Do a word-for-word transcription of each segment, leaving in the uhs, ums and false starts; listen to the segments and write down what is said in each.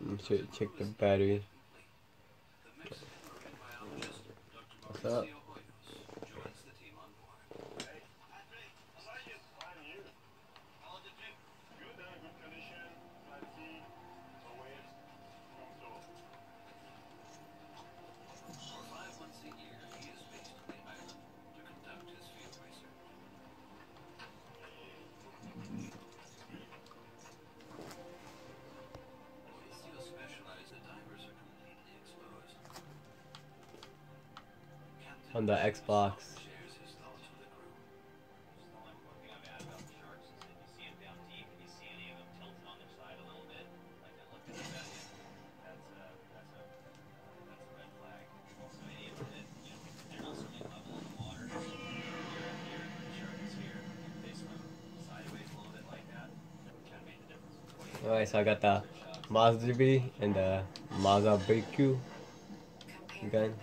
Check, check the battery. What's up? On the Xbox. Alright, so I got the Mazda B and the Mazda B Q gun.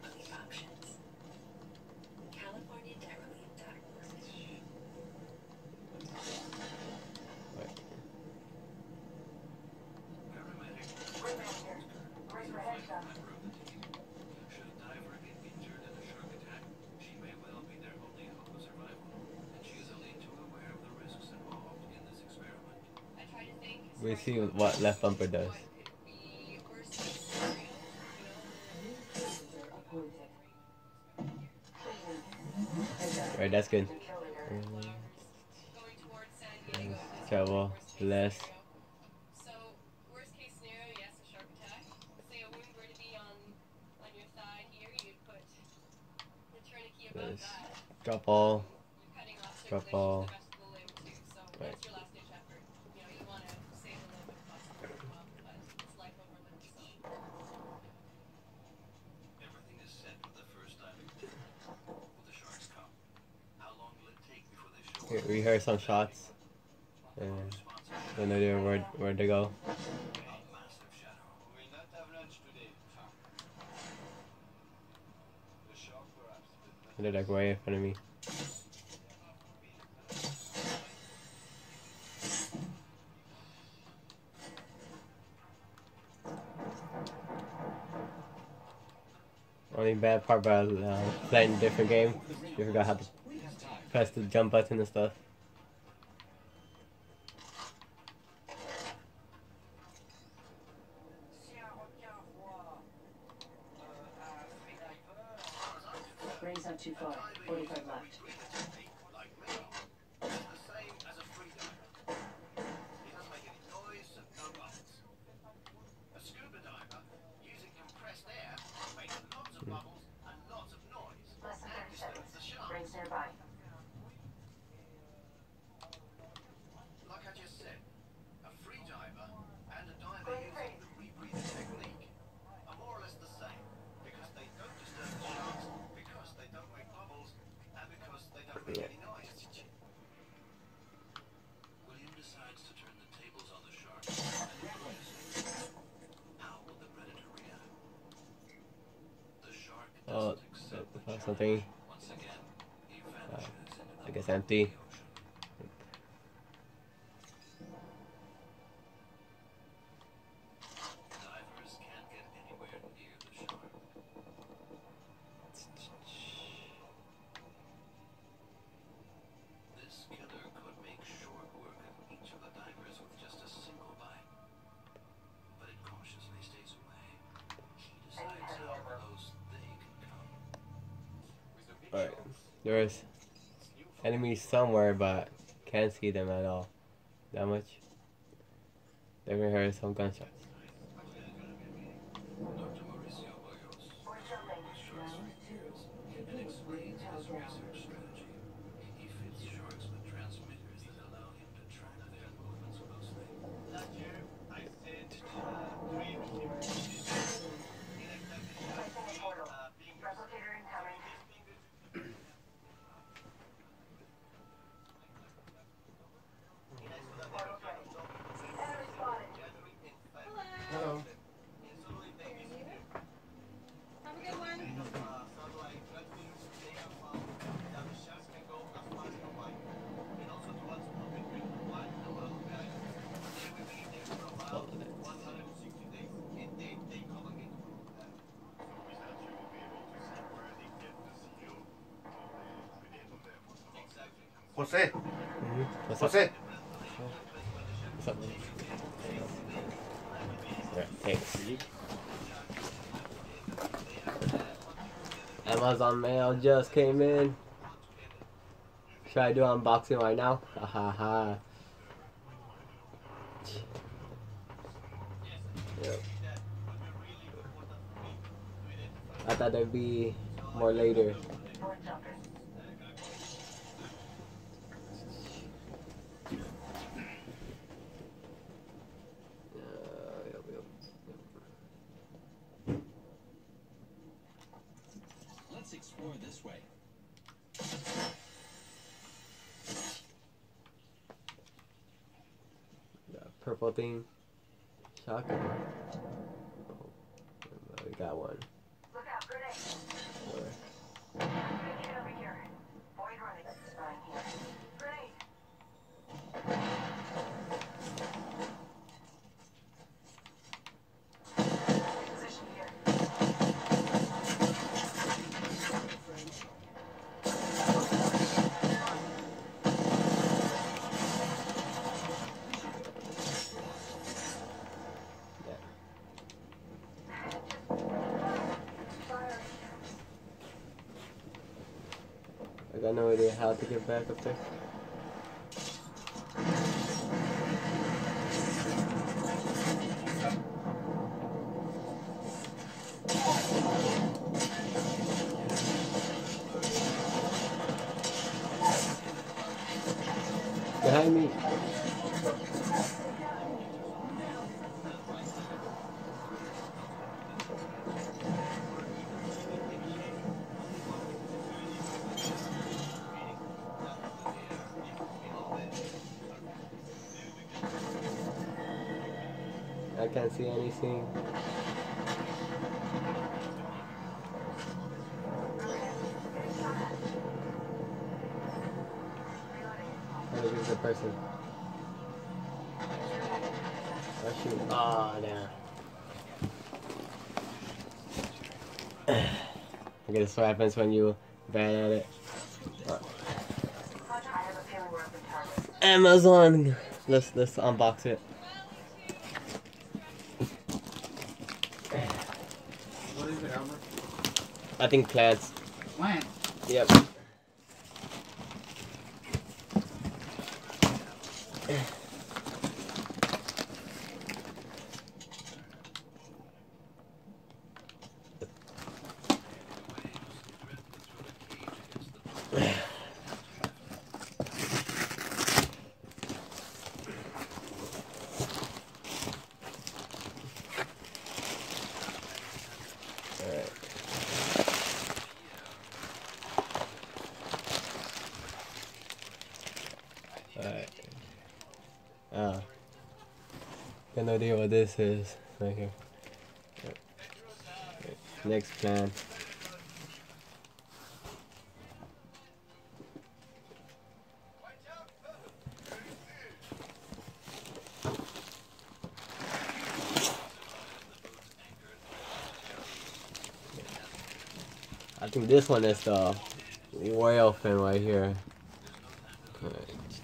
We see what left bumper does. Right, that's good. Travel less. This. Drop all. Drop all. Right. Here, we heard some shots. Uh, don't know where where to go. They're like right in front of me. Only bad part about uh, playing a different game, you forgot how to press the jump button and stuff. Brain's not too far. forty-five left. Brain's nearby. Like I just said, a free diver and a diver using the rebreather technique are more or less the same, because they don't disturb the sharks, because they don't make bubbles, and because they don't make any noise. William decides to turn the tables on the sharks. How will the predator react? The shark doesn't accept the challenge. Something. Once again, he Uh, vanishes into the I guess empty. Divers can't get anywhere near the shark. This killer could make short work of each of the divers with just a single bite. But it cautiously stays away. He decides how close they can come. Alright, there's enemies somewhere, but can't see them at all. That much. Then we heard some gunshots. Doctor Mauricio Boyos with sharks for years and explains his research strategy. He fits sharks with transmitters that allow him to track their movements closely. Last year, I sent uh, three receivers uh, being Replicator incoming. Enemy spotted. Jose. Mm-hmm. What's up? Jose. What's up, man? Alright, thanks. Amazon mail just came in. Should I do unboxing right now? Ha ha ha. Yep. I thought there'd be more later. Four jumpers. Uh, yep, yep. Let's explore this way. Got a purple thing. Shotgun. Oh, we got one. Look out, grenade. Where? Get over here. Void running. Spine here. Grenade. Position here. Fire. I got no idea how to get back up there. Behind me. I can't see anything. Oh, look at the person. Oh shoot. Oh, damn. Okay, this is what happens when you bad at it. Roger, I have a feeling we're up in target. Amazon! Let's, let's unbox it. What is it, Elmer? I think plants. Plant. Yep. Alright. Ah. Got no idea what this is. Right here. Right. Right. Next plan. I think this one is the whale fin right here. Alright.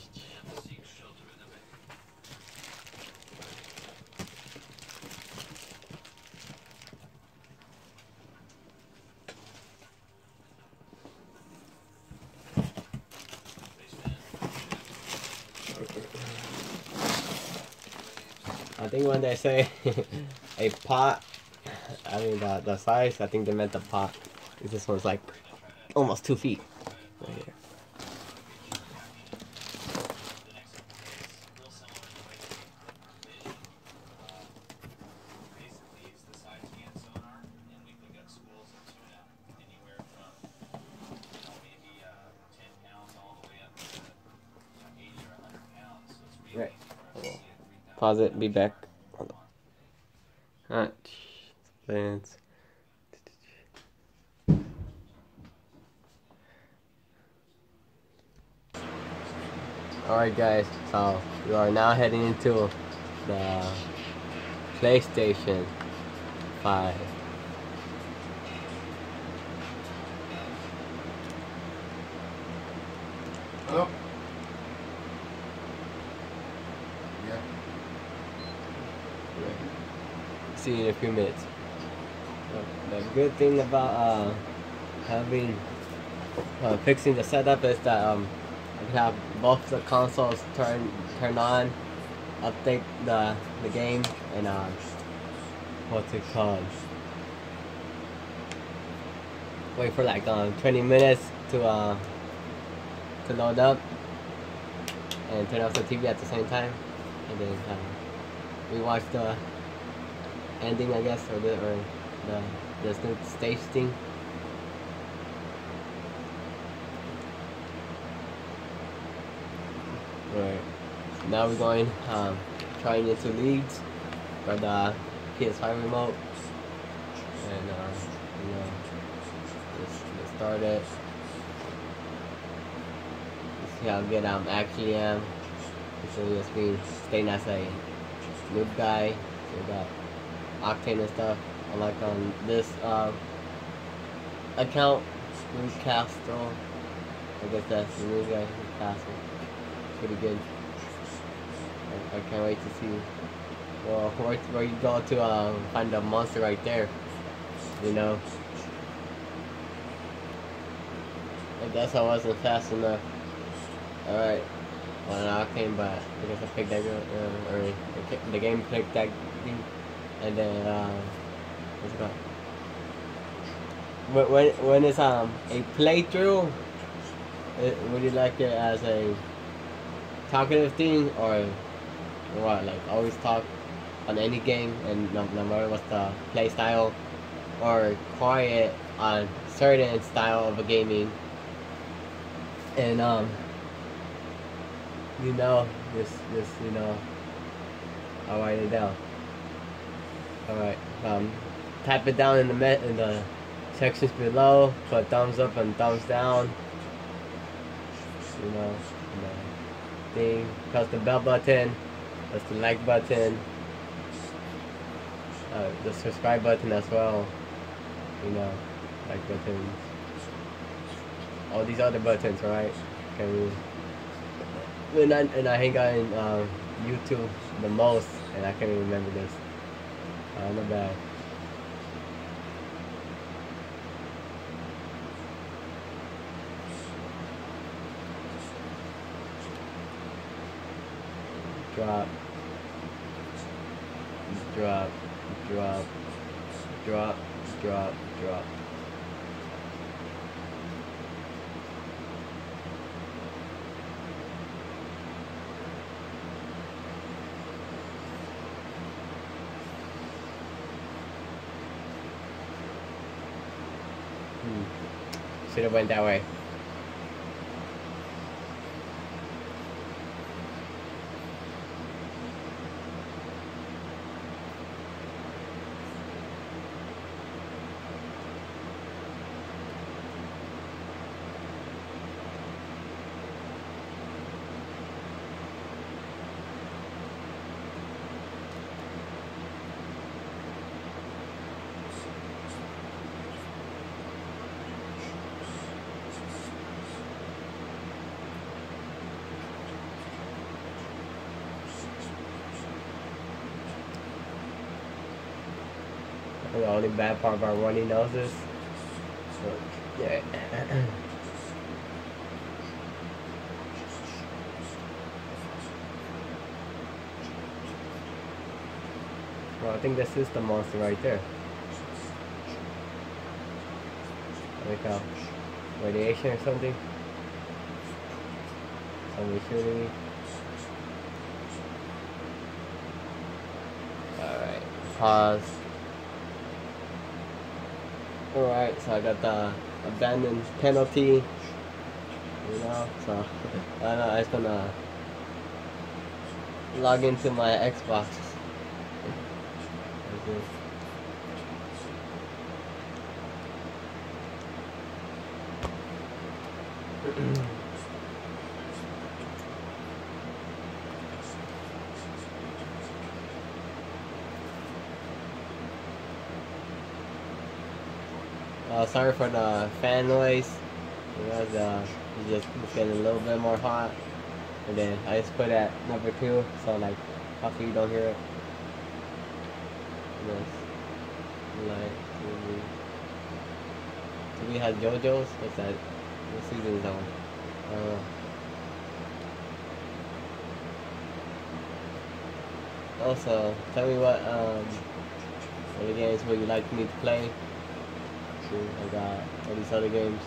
I think when they say a pot, I mean the, the size, I think they meant the pot. This one's like almost two feet right here. Basically, it's the side scan sonar, and we pick up schools of tuna anywhere from, you know, maybe uh, ten pounds all the way up to, you know, eighty or one hundred pounds. So it's really Right. easy for us to see a three thousand. Pause it, be back. Alright. Plants. Alright guys, so we are now heading into the PlayStation five. Hello? See you in a few minutes. The good thing about uh, having uh, fixing the setup is that um, I can have both the consoles turn turn on, update the the game, and uh, what's it called? Wait for like um, twenty minutes to uh, to load up, and turn off the T V at the same time, and then uh, we watch the ending, I guess, or the or the the stage thing. Alright, now we're going um, trying into leads for the P S five remote, and uh, you know, just get started. See how good I um, actually am. So just me staying as a noob guy. So we got Octane and stuff. I like on this uh, account, New Castle. I guess that's the new guy, New Castle. Pretty good. I, I can't wait to see well where, where you go to uh, find the monster right there. You know. I guess I wasn't fast enough. Alright. Well, Octane, but I guess I picked that girl, uh, or the, the game picked that thing, and then uh, what's it called? When when when it's um a playthrough, it, would you like it as a talkative thing or what? Like always talk on any game, and no, no matter what's the play style, or quiet on certain style of a gaming, and um. You know, just, just, you know, I'll write it down. Alright, um, type it down in the met in the sections below, put thumbs up and thumbs down, you know, and the thing, press the bell button, press the like button, uh, the subscribe button as well, you know, like buttons, all these other buttons, right, can we And I, and I hang out in uh, YouTube the most, and I can't even remember this. Uh, not bad. Drop. Drop. Drop. Drop. Drop. Drop. Should have went that way. The only bad part about running noses. So, yeah. Well, I think this is the monster right there. Like a radiation or something. Somebody shooting me. Alright, pause. Alright, so I got the abandoned penalty, you know, so I don't know, I'm just gonna log into my Xbox. Uh, sorry for the fan noise. You know, the, it's just it's getting a little bit more hot. And then I just put at number two, so like hopefully you don't hear it. And Christmas. Like, T V. T V has JoJo's? What's that? What season is that one? I don't know. Also, tell me what um what the games would you like me to play. See, I got all these other games.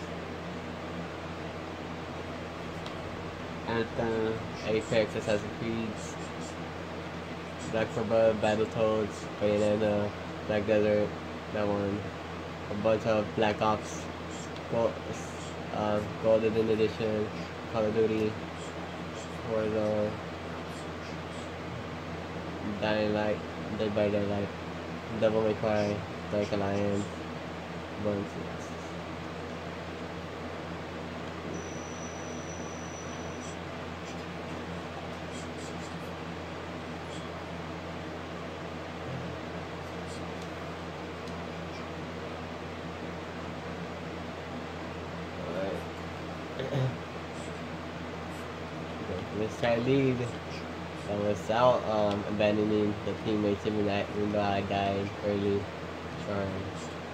Anthem, Apex, Assassin's Creed, Black Sabbath, Battletoads, Bayonetta, Black Desert, that one. A bunch of Black Ops, Gold, uh, Golden Edition, Call of Duty, Warzone, Dying Light, Dead by Daylight, Devil May Cry, Dark Alliance, bunch. Let's try lead. I was out um, abandoning the teammates even that even though I died early. Trying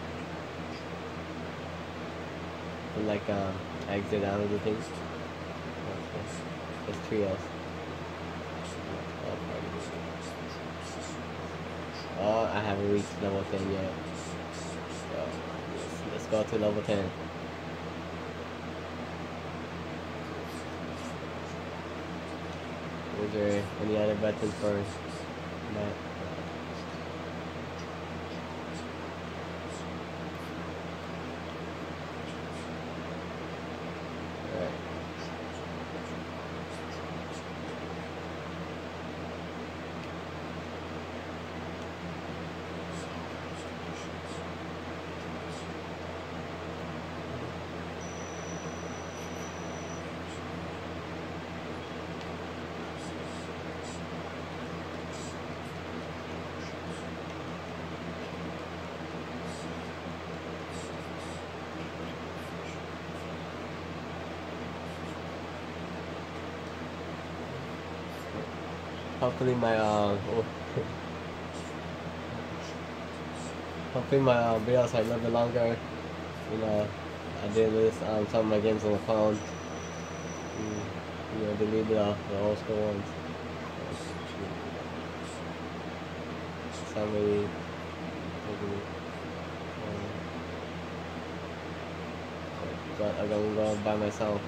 to like uh, exit out of the thing. There's trios. Oh, I haven't reached level ten yet. So let's, let's go to level ten. Is there any other buttons for that? Alright. Hopefully my uh, hopefully my uh, videos are a little bit longer. You know, I did this um, some of my games on the phone. Mm, you know, deleted the, the old school ones. Somebody, but I'm gonna go by myself.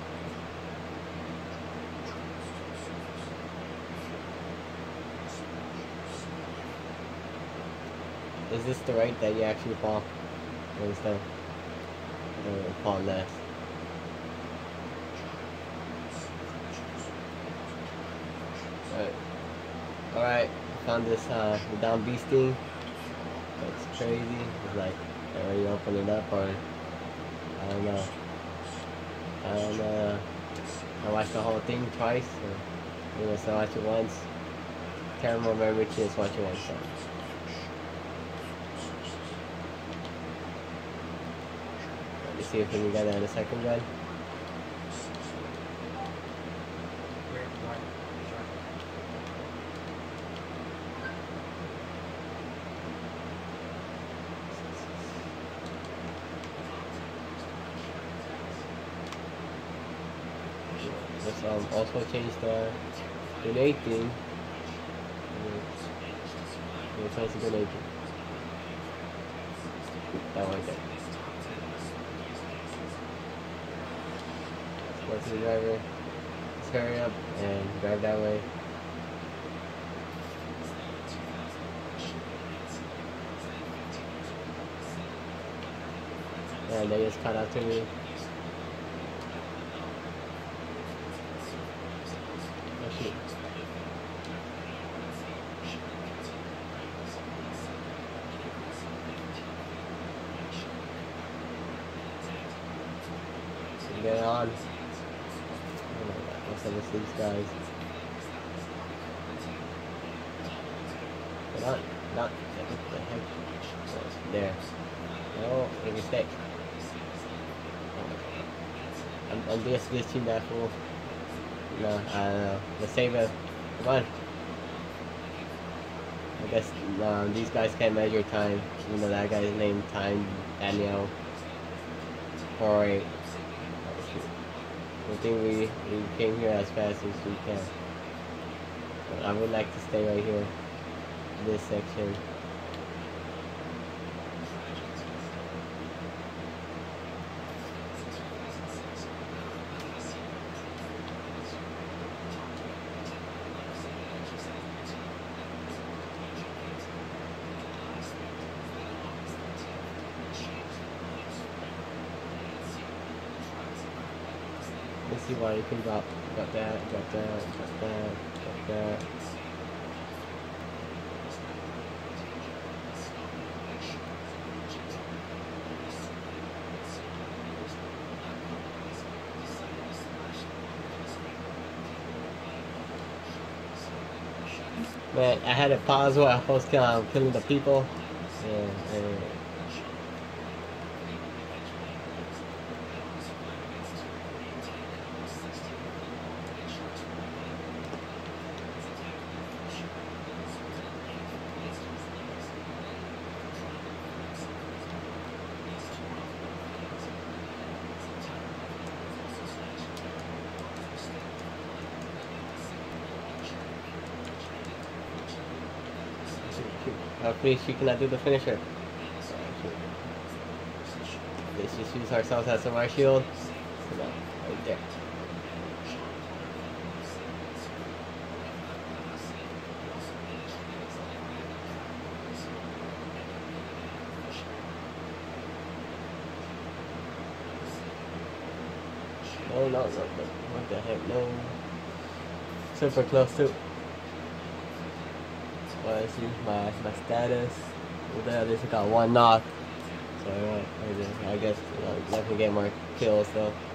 Is this the rate that you actually fall instead or fall less? Alright. Alright, found this uh the down beast thing. That's crazy. It's like I already opened it up or I don't know. I don't know. I watched the whole thing twice or you know, so I watched it once. Can't remember which is watch it once so. See if we can get that in a second gun. Let's um, also change the grenade thing. Let's change the grenade thing. That one there. Go to the driver, let's hurry up and drive that way. Yeah, they just cut out to me. Oh shoot. Get it on. What's up with these guys? Not, not, what the heck? Oh, there. No, make a mistake. Oh, I'm, I'm just glitching that fool. No, I don't know. Let's save it. Come on. guess um, these guys can't measure time. You know that guy's named Time Daniel. four eight. I think we, we came here as fast as we can. But I would like to stay right here, this section. Let's see why you can drop, got that, got that, got that, got that. Man, I had to pause while I was um, killing the people. And, and hopefully she cannot do the finisher. Let's just use ourselves as a right shield. Come on, right there. No, no, no, no. What the heck? No. Super close too. Well, let's see my, my status. Well, there, at least I got one knock. So, uh, I guess, you know, I can get more kills though.